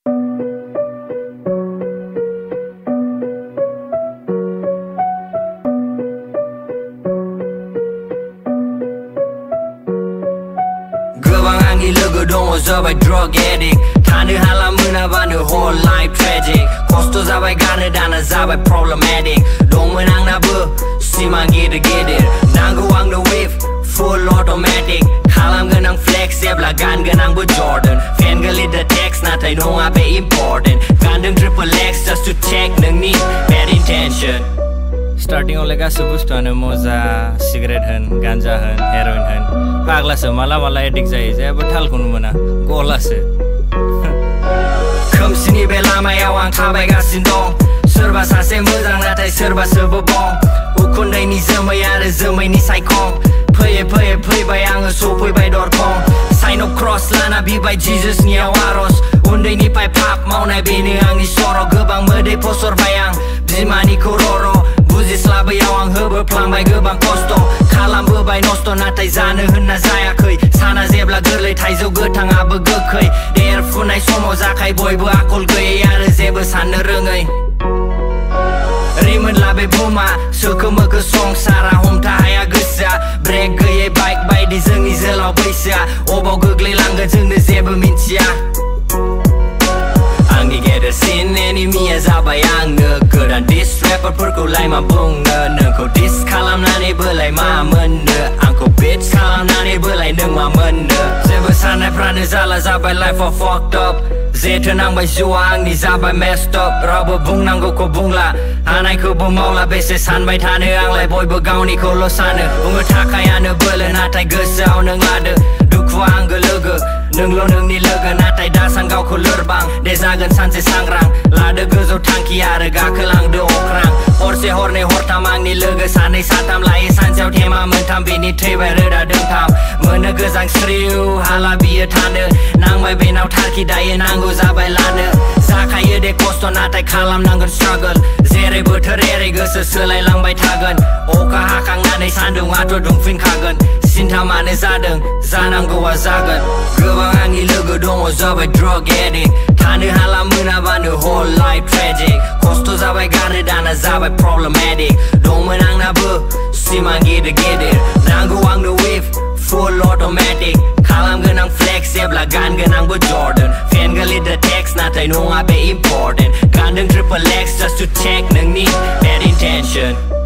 Goबां आंनि लोगो दङ जाबाय drug addict थानो हाला मोनाबानो whole life tragic खस्थ' जाबाय गारनो दाना जाबाय problematic दंमोन आंनाबो सिमां गिदिर गिदिर नांगौ आंनो wave full automatic खालामगोन आं flex जेब्ला गानगोन आंबो Jordan fan गोलैदो text नाथाय नङा बे important गानदों triple X just to check नोंनि bad intention Starting oleh gasu bustuaनो moza cigarette होन गांजा होन heroin होन फाग्लासो माला माला addict जायो जेबो थालखौनो मोना गलासो खोमसिनि बे लामायाव आं थाबायगासिनो दं सोरबा सासे मोजां नाथाय सोरबा सोबोबं उखुन्दैनि जोमै आरो जोमैनि सायखं फैयै फैयै फैबाय आङो सफैबाय दरखं साइन अफ क्रस लाना बिबाय जिजासनियाव आरज उन्दैनिफ्राय पाप मावनाय बेनो आंनि सर' गोबां मोदै फसरबाय आं बिमानिखौ र' बुजिस्लाबैयाव आं होबोफ्लांबाय गोबां खस्थ' खालामबोबाय नस्थ' नाथाय जानो होनना जायाखै साना जेब्ला गोरलै थाइजौ गोथाङाबो गोखै देरफुनाय समाव जाखाय बयबो आखल गैयै आरो जेबो साननो रोङै रिमोनला बे बुहुमा सोखो मोखो संसारा हमथा हाया गोसोआ ब्रेक गैयै बाइक बायदि जोंनि जोलाव बैसोआ अबाव गोग्लैलांगोन जोंनो जेबो मिन्थिया आंनि गेदेरसिन एनिमिया जाबाय आंनो गोदान डिस रेपारफोरखौलाय मा बुंनो नोंखौ डिस खालामनानैबोलाय मा मोननो आंखौ बिट्स खालामनानैबोलाय नों मा मोननो जेबो साननायफ्रानो जाला जाबाय लाइफआ fucked up जेथो नांबाय जिउआ आंनि जाबाय messed up रावबो बुंनांगौखौ बुंला हानायखौबो मावला बेसे सानबाय थानो आंलाय बयबो गावनिखौल' सानो बुंनो थाखायानो बोलो नाथाय गोसोआव नों लादो दुखुआ आंगो लोगो नोंल' नोंनि लोगो नाथाय दासान गावखौ लोरबां दे जागोन सानसे सांग्रां लादो गोजौ थांखि आरो गाखोलांदो अख्रां हरसे हरनै हरथाम आंनि लोगो सानै साथाम लायो सानसेयाव थेमा मोनथाम बेनि थैबाय रोदा दोंथाम मोनो गोजांस्रिउ हाला बियो थानो नांबाय बेनाव थारखि दायो नांगौ जाबाय लानो जाखायो दे खस्थ' नाथाय खालामनांगोन struggle जेरै बोथोर एरै गोसो सोलायलांबाय थागोन अखा हाखांनानै सान्दुंआथ' दुंफिनखागोन सिन्था मानो जादों जानांगौआ जागोन गोबां आंनि लोगो दङ जाबाय drug addict थानो हाला मोनाबानो whole life tragic खस्थ' जाबाय गारनो दाना जाबाय problematic दंमोन आंनाबो सिमां गिदिर गिदिर नांगौ आंनो wave full automatic खालामगोन आं flex जेब्ला गानगोन आंबो Jordan fan गोलैदो text नाथाय नङा बे important गानदों triple X just to check नोंनि bad intention